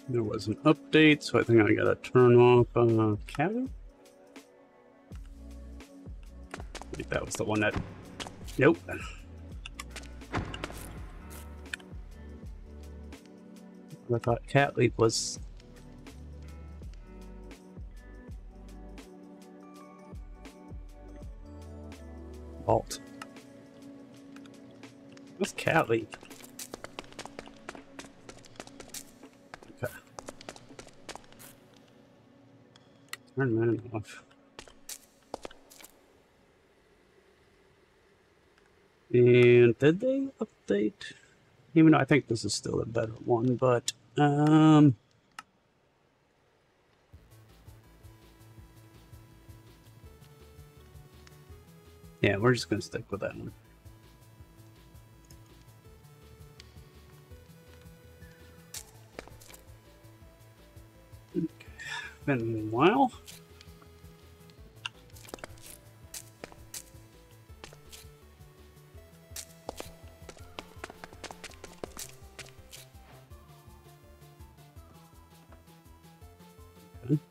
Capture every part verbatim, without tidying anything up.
There was an update, so I think I gotta turn off uh, cabin. I think that was the one that. Nope. I thought cat leap was. Vault. What's cat leap? Okay. Turn that off. And did they update? Even though I think this is still a better one, but um yeah, we're just gonna stick with that one. Okay. Been a while. Okay.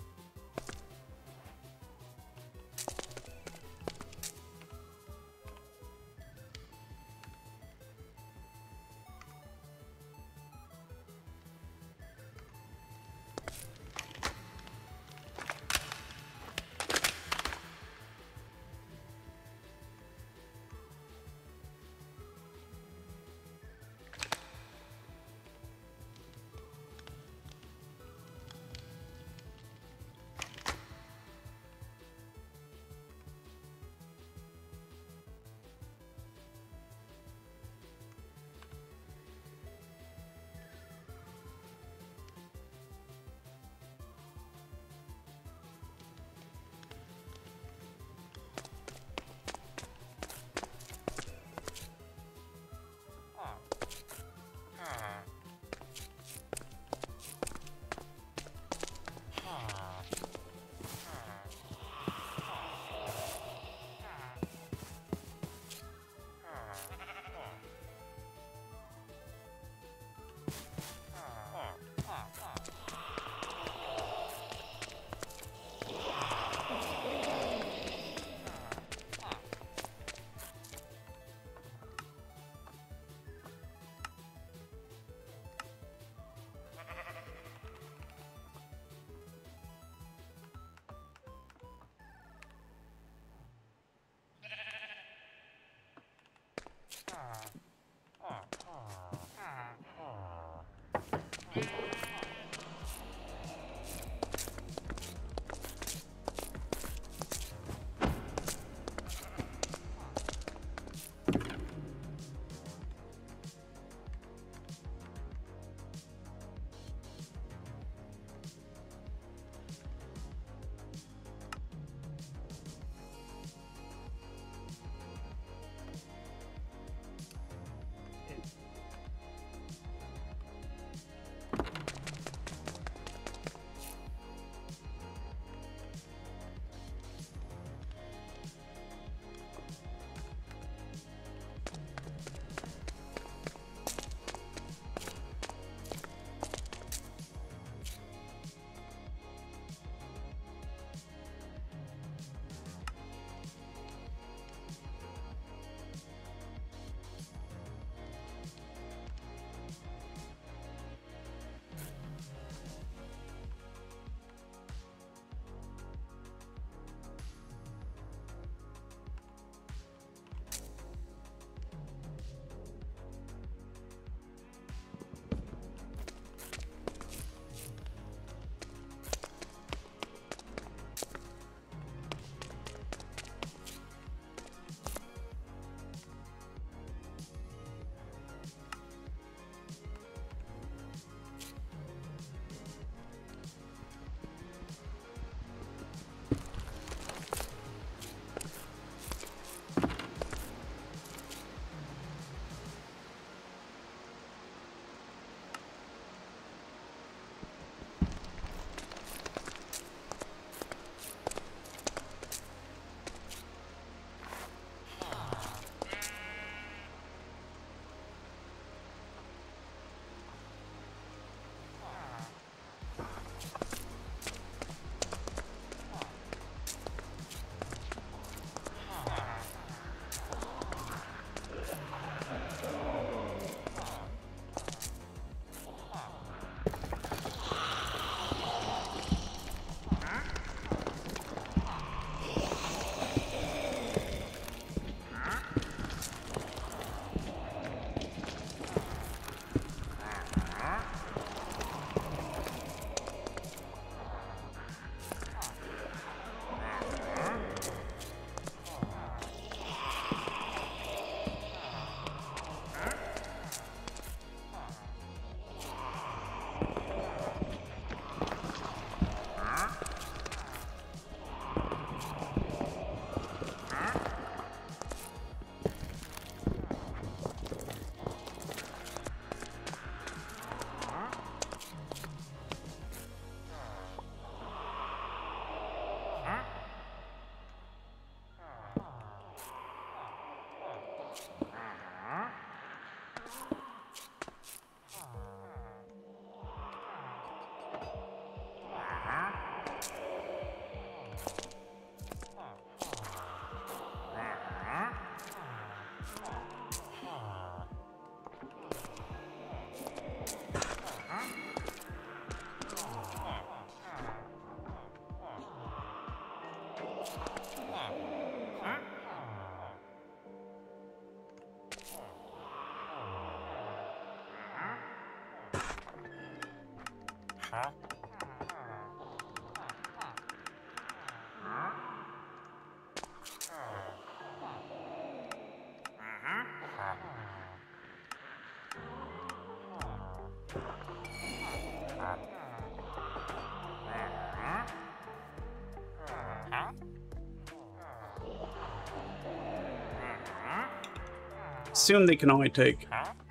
Assume they can only take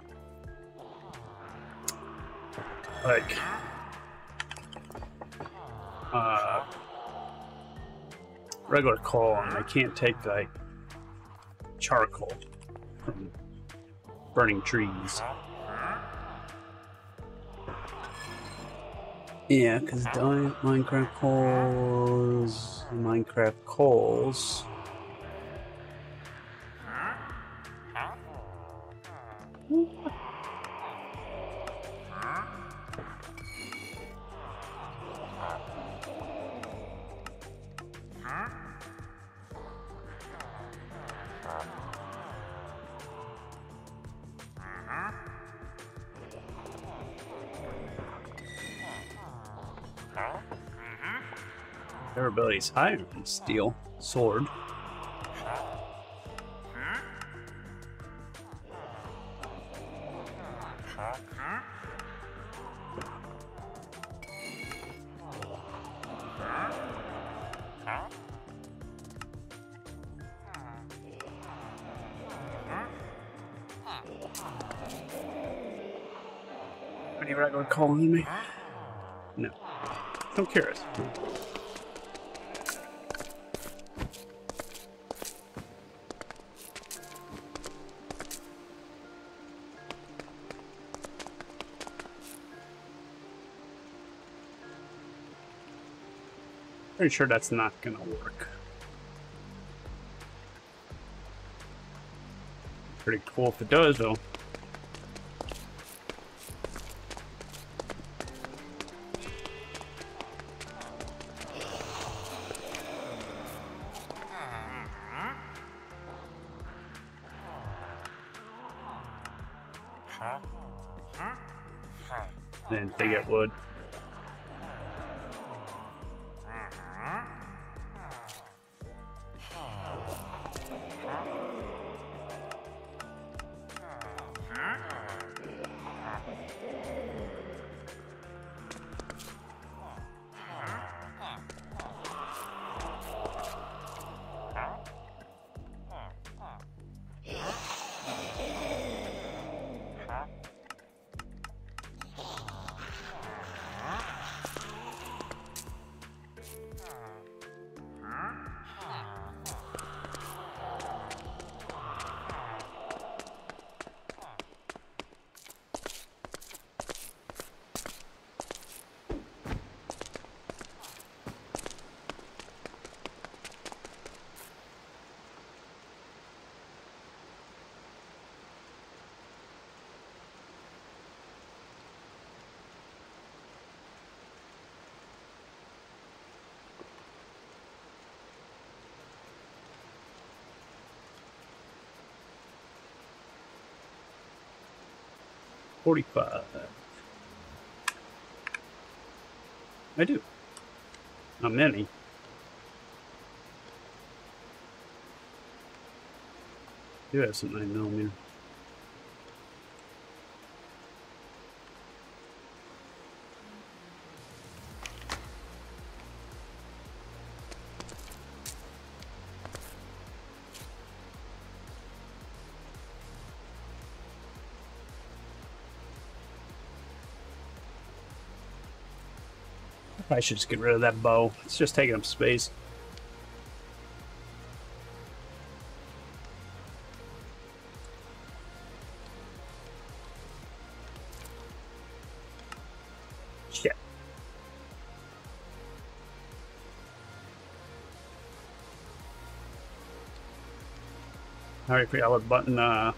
like uh, regular coal, and they can't take like charcoal from burning trees. Yeah, because giant Minecraft coals, Minecraft coals. Their ability's higher than steel sword. Any regular calling me? No. I'm curious. Pretty sure that's not gonna work. Pretty cool if it does, though. Then they get wood. forty-five. I do. Not many. I do have some nine millimeter. I should just get rid of that bow. It's just taking up space. I already forgot what button, uh...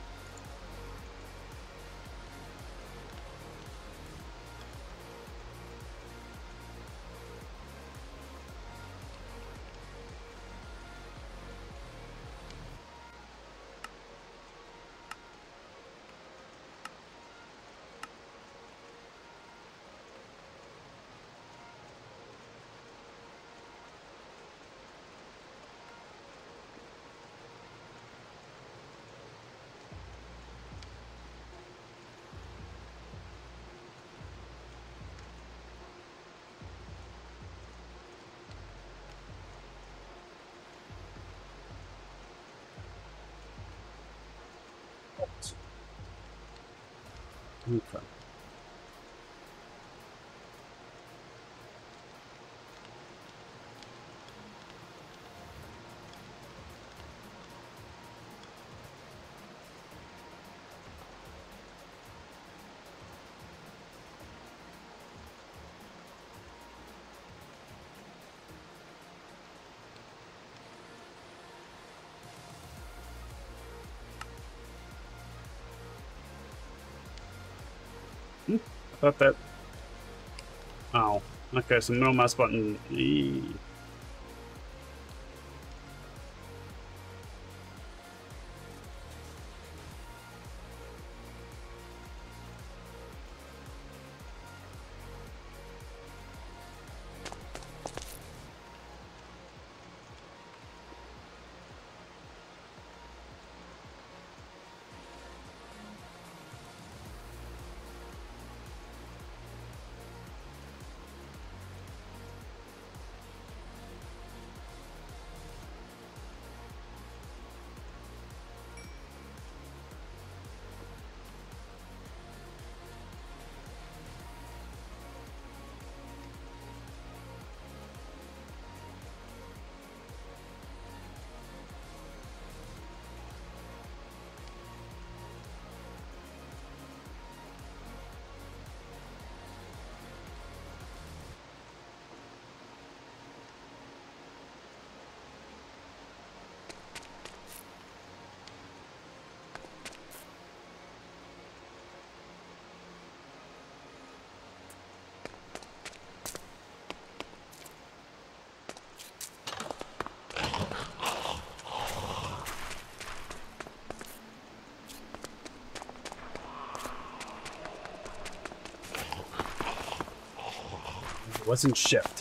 Okay. Hmm. I thought that... Oh. Okay, so middle mouse button... E. It wasn't shift.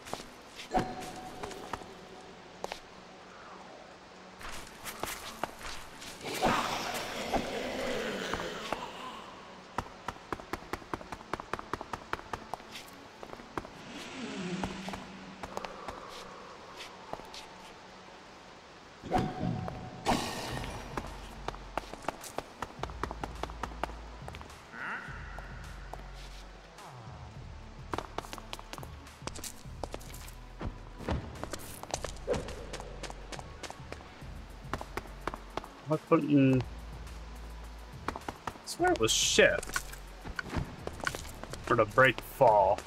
What button? I swear it was shift. For the break fall.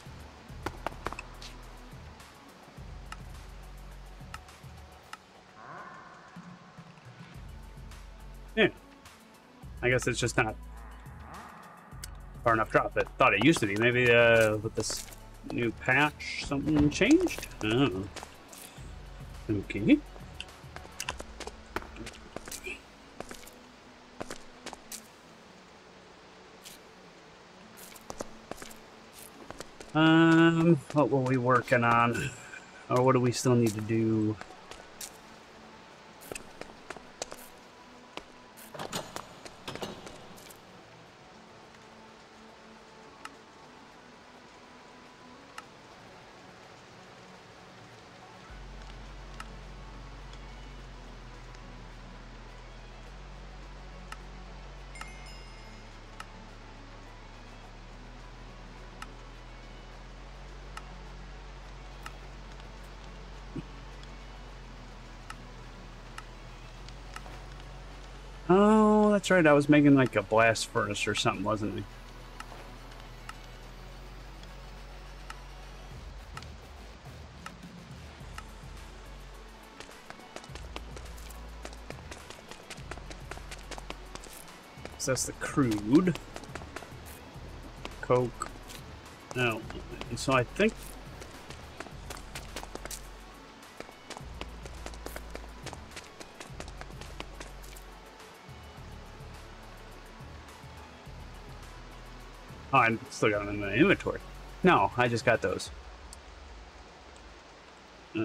Yeah. I guess it's just not far enough drop. It thought it used to be. Maybe uh, with this new patch, something changed? Oh. Okay. Um, what were we working on? Or what do we still need to do? Oh, that's right. I was making like a blast furnace or something, wasn't I? So that's the crude. Coke. No. And so I think... Oh, I still got them in the inventory. No, I just got those. Uh,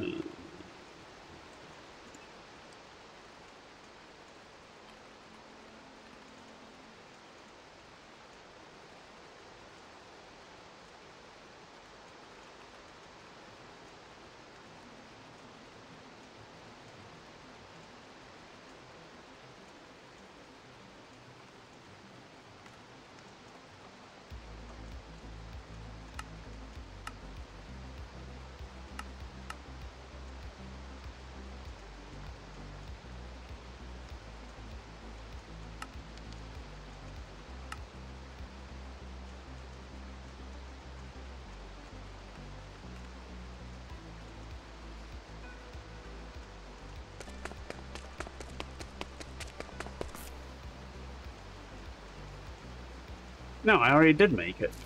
no, I already did make it.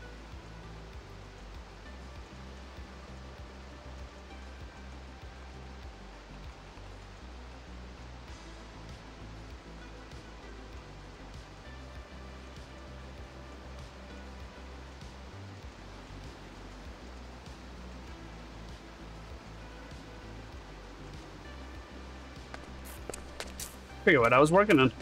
Forget what I was working on.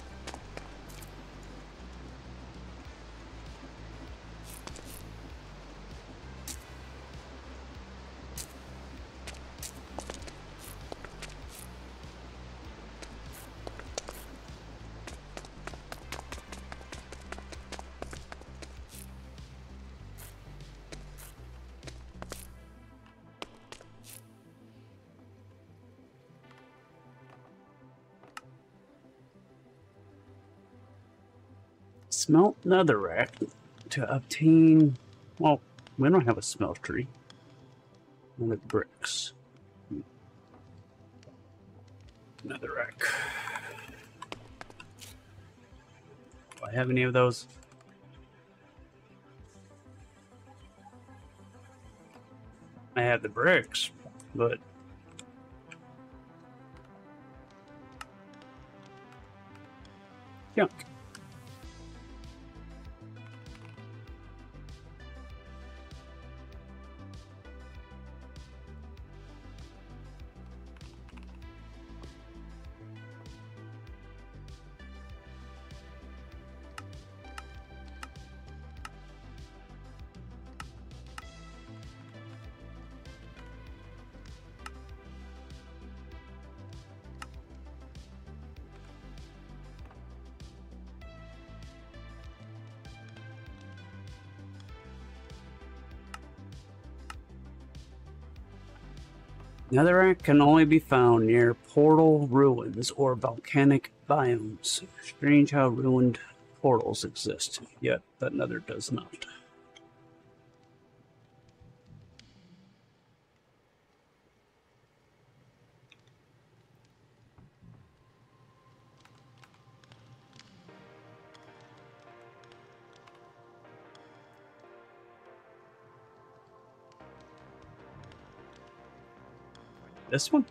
Smelt netherrack to obtain, well, we don't have a smeltery. With bricks. Netherrack. Do I have any of those? I have the bricks, but junk. Netherrack can only be found near portal ruins or volcanic biomes. Strange how ruined portals exist, yet the nether does not. This one?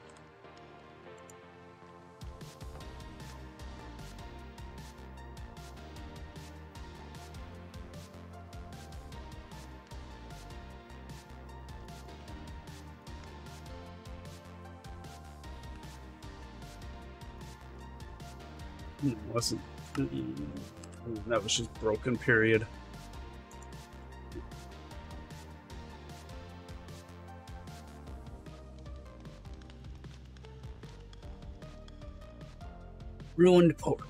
No, it wasn't. That was just broken, period. Ruined portal.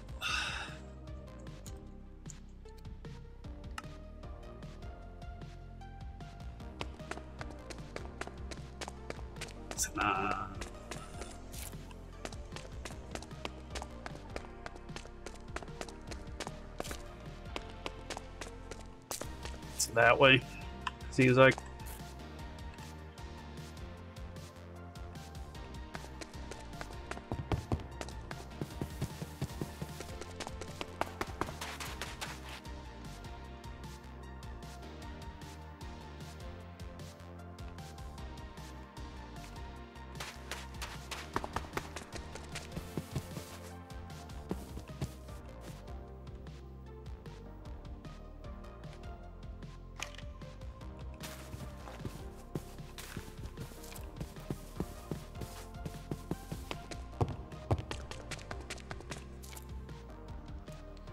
Nah. It's that way. Seems like.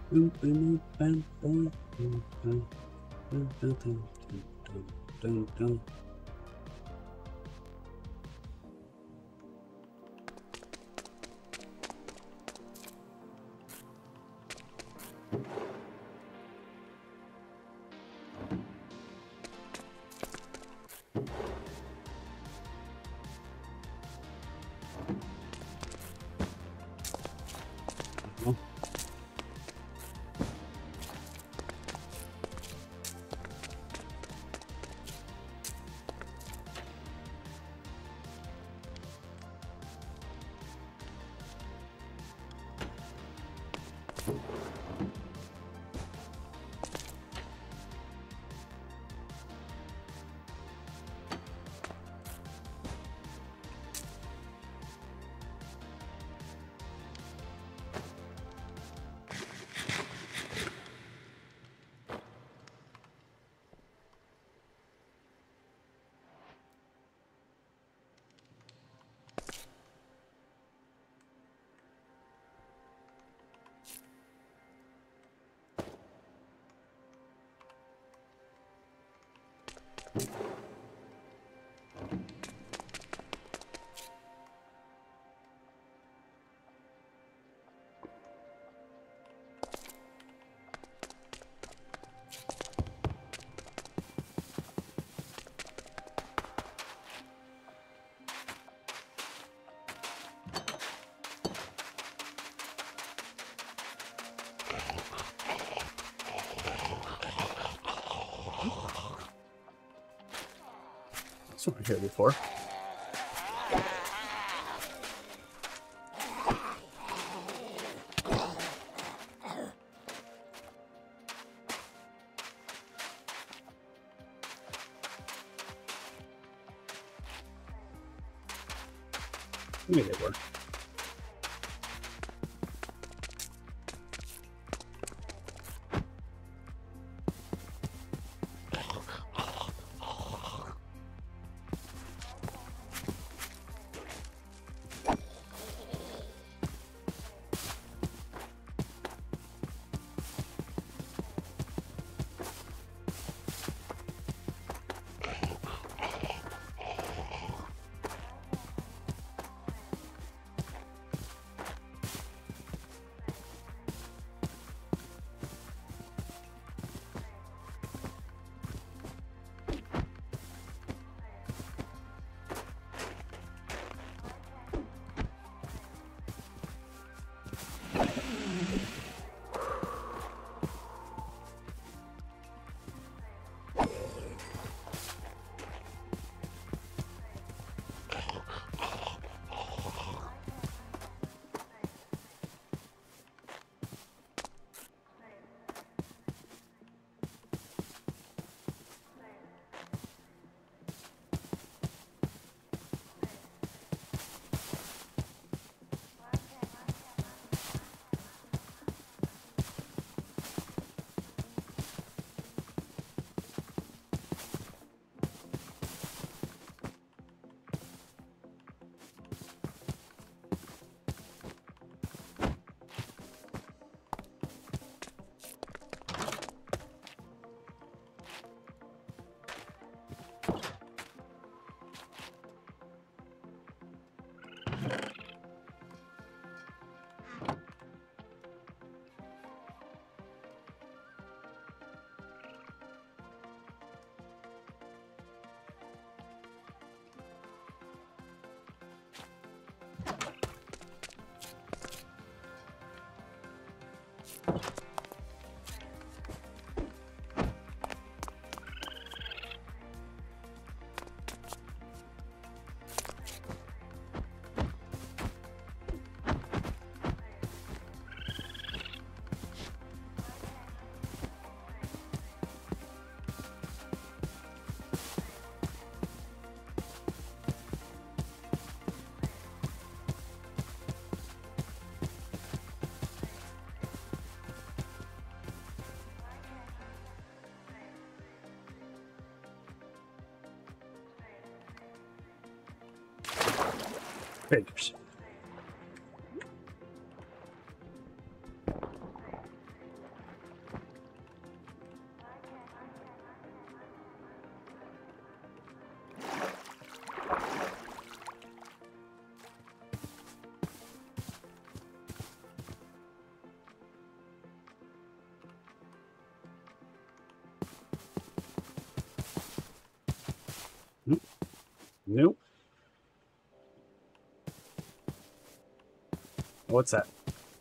That's not here before. Maybe they were. Figures. Nope. What's that?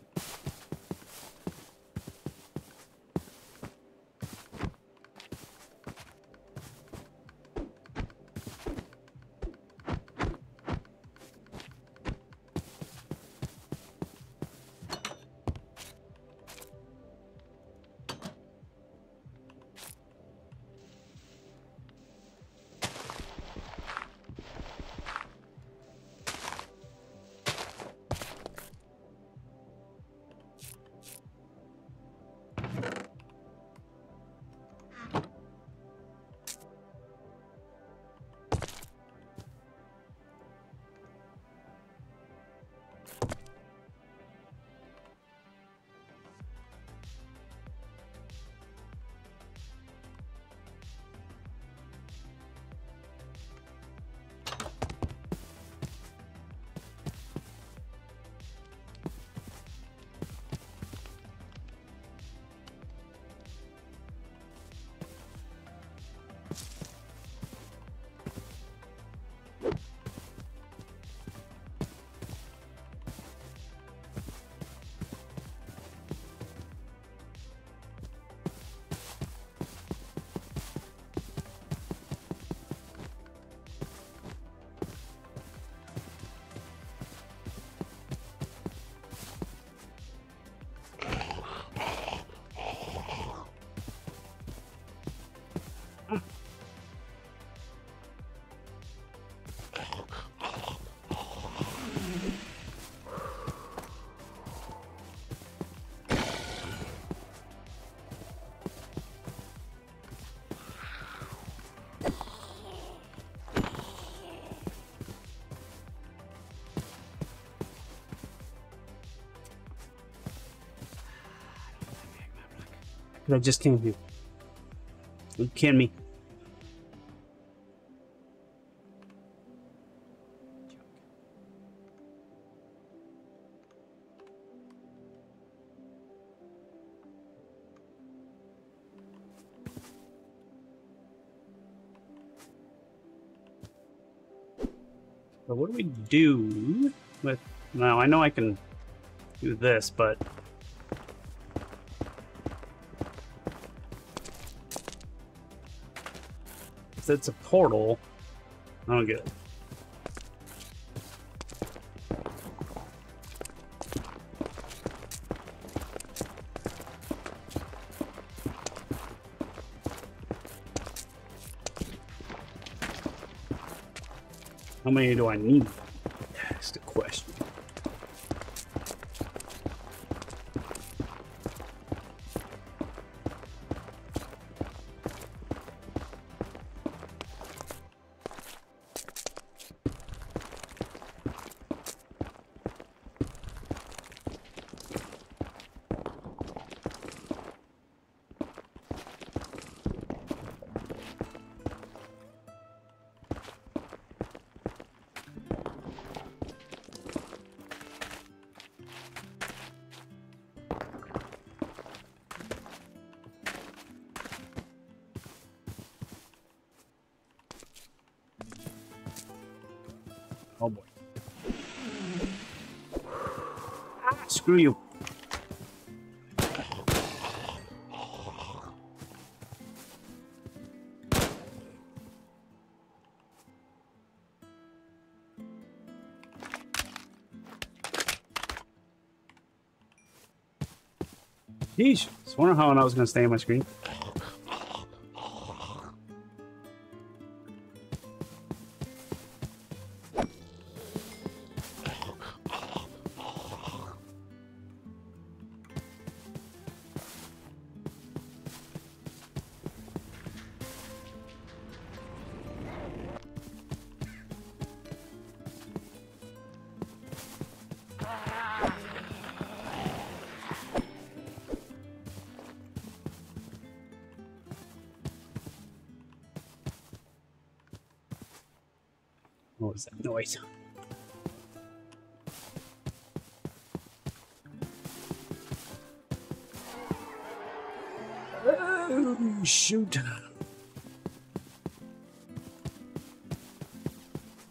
I just came here. You kidding me? So what do we do with... Now, I know I can do this, but... if it's a portal, I don't get it. How many do I need? That's the question. Oh boy. Ah, screw you. Yeesh. Just wondering how I was going to stay on my screen. What was that noise? Oh, shoot.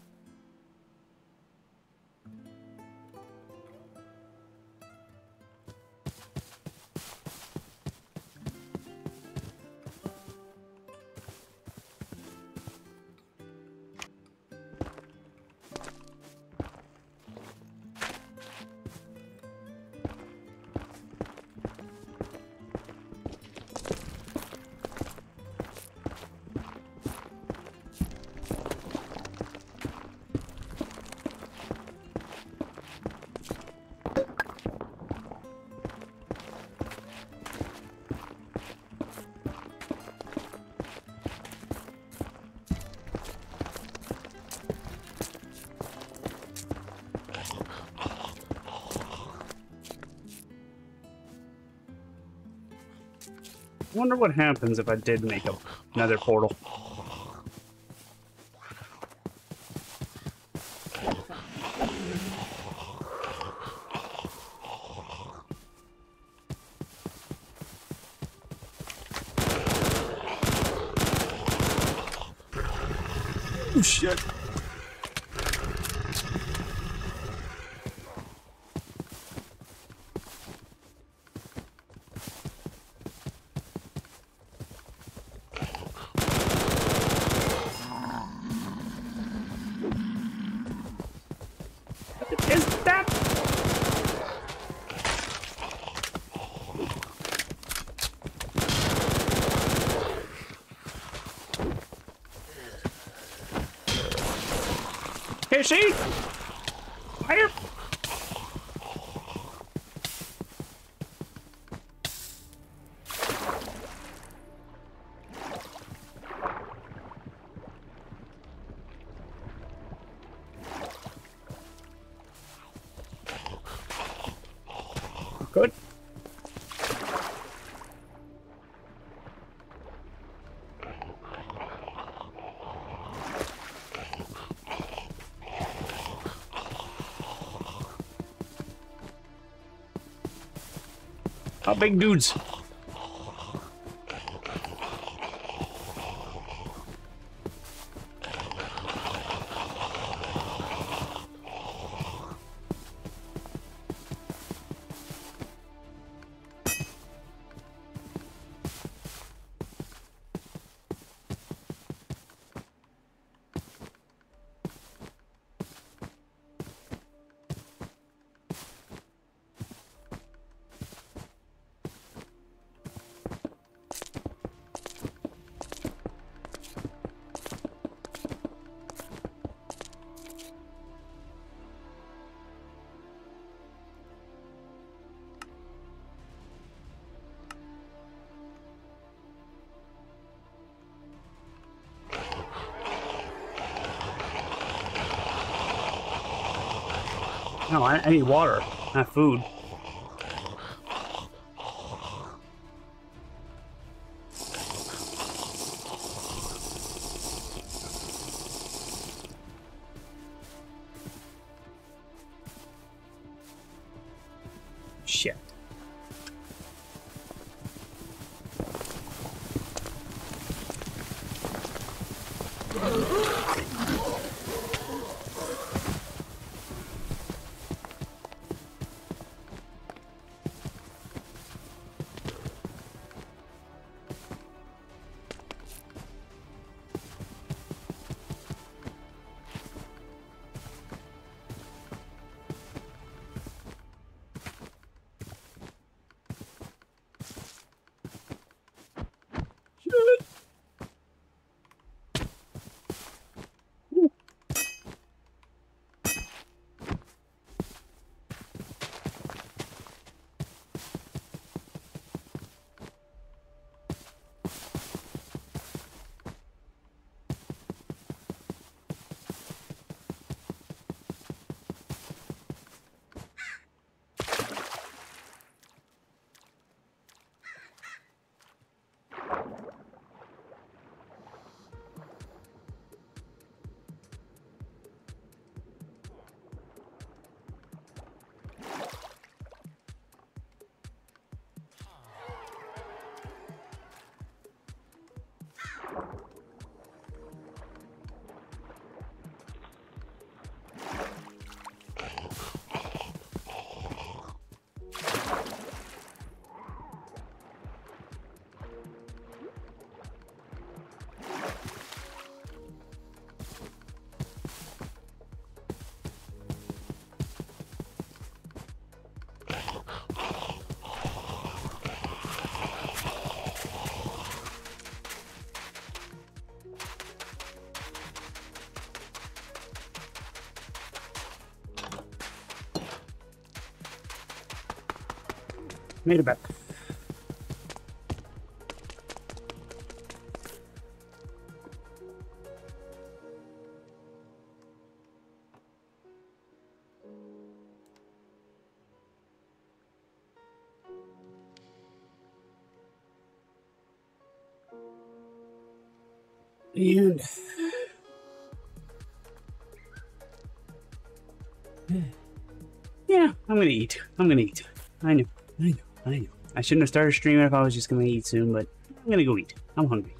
wonder what happens if I did make a, another portal. Oh, shit. Is that? Here she? Fire! Good. How big dudes? No, I, I need water, not food. Shit. Made it back. And yeah, I'm gonna eat. I'm gonna eat. I know, I know, I know. I shouldn't have started streaming if I was just gonna eat soon, but I'm gonna go eat. I'm hungry.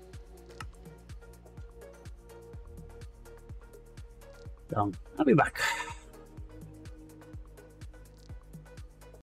Um, I'll be back.